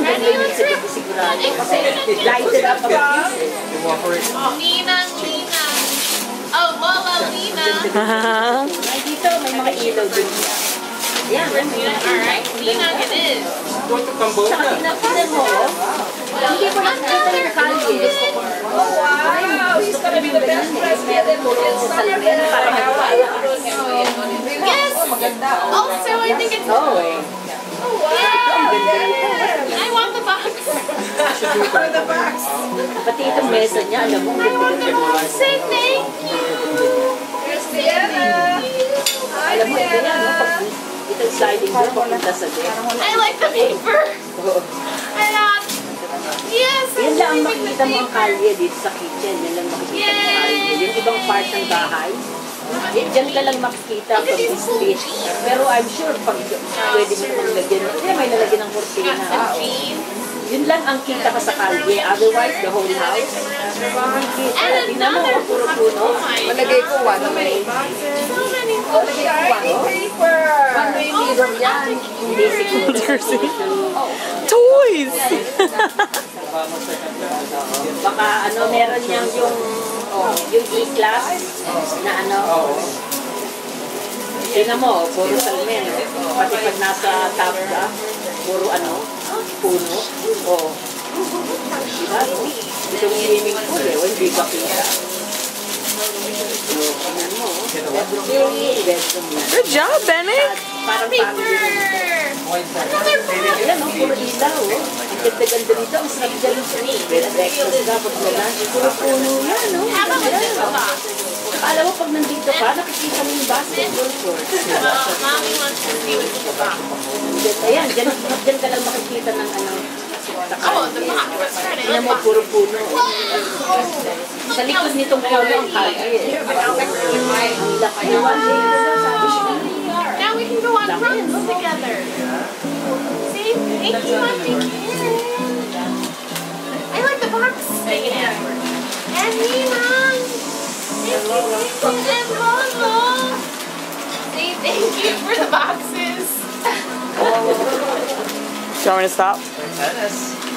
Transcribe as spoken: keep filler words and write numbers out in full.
ang ganda yung sigurado sigurado. Kasi lighted up ang views. Ninang, Ninang. Oh, Lola, Lina. Ay, dito may mga ilaw din. Yan, Alright, Ninang it is. saka tinapinan mo, hindi ko nakikita yung kalye. Oh, wow! He's gonna be the best president in Salamin. Yes! Also, I think it's... Oo eh. Oh, wow! I want the box. For the box. Pati itong mesa niya, alam mo, I want the box. Say thank you. Christiana! alam mo, ito yan, no? Pag itong sliding door, papunta sa deck. I like the paper. Oo. I thought... Yes, Yan I'm lang ang leaving the makikita mo ang paper. kalye dito sa kitchen. Yan lang makikita mo ang kalye. Yung ibang part ng bahay, yan, dyan ka lang makikita from this street. Pero I'm sure pag pwede mo namang lagyan, kaya may nalagyan ng kortina. Got some cheese. Yun lang ang kita ka sa kalye. Otherwise, the whole house. And Di na mo, another puro puno. Malagay ko one. So many Oh, shiny paper! May mirror yan. Hindi siguro. Toys! Baka ano, meron niyang yung oh, yung E-class na ano. Tingnan mo, puro salmen. Pati pag nasa top ka, puro ano, puno. Oh. Diba? Itong swimming pool eh, hindi ka kita. Tingnan mo, bedroom yan. Good job, Bennett! Parang family rin. Another box. Ayan, oh, puro ilaw, oh. Ang ganda-ganda nito, ang sarap dyan. Breakfast ka, pag lunch, puro puno yan, oh. How about with this box? Alam mo, pag nandito ka, nakikita mo yung basketball court. Well, Mommy wants to see what's in the box. Ayan, dyan, dyan ka lang makikita ng ano, sa Oh, the kalye. box. What's that? Tingnan mo, puro puno. Sa likod nitong puno ang kalye. Ang laki naman. Now we can go on runs together. See? Thank you, Auntie Karen. I like the box. And Ninang. Thank you, and Lolo. Say thank you for the boxes. Do you want me to stop?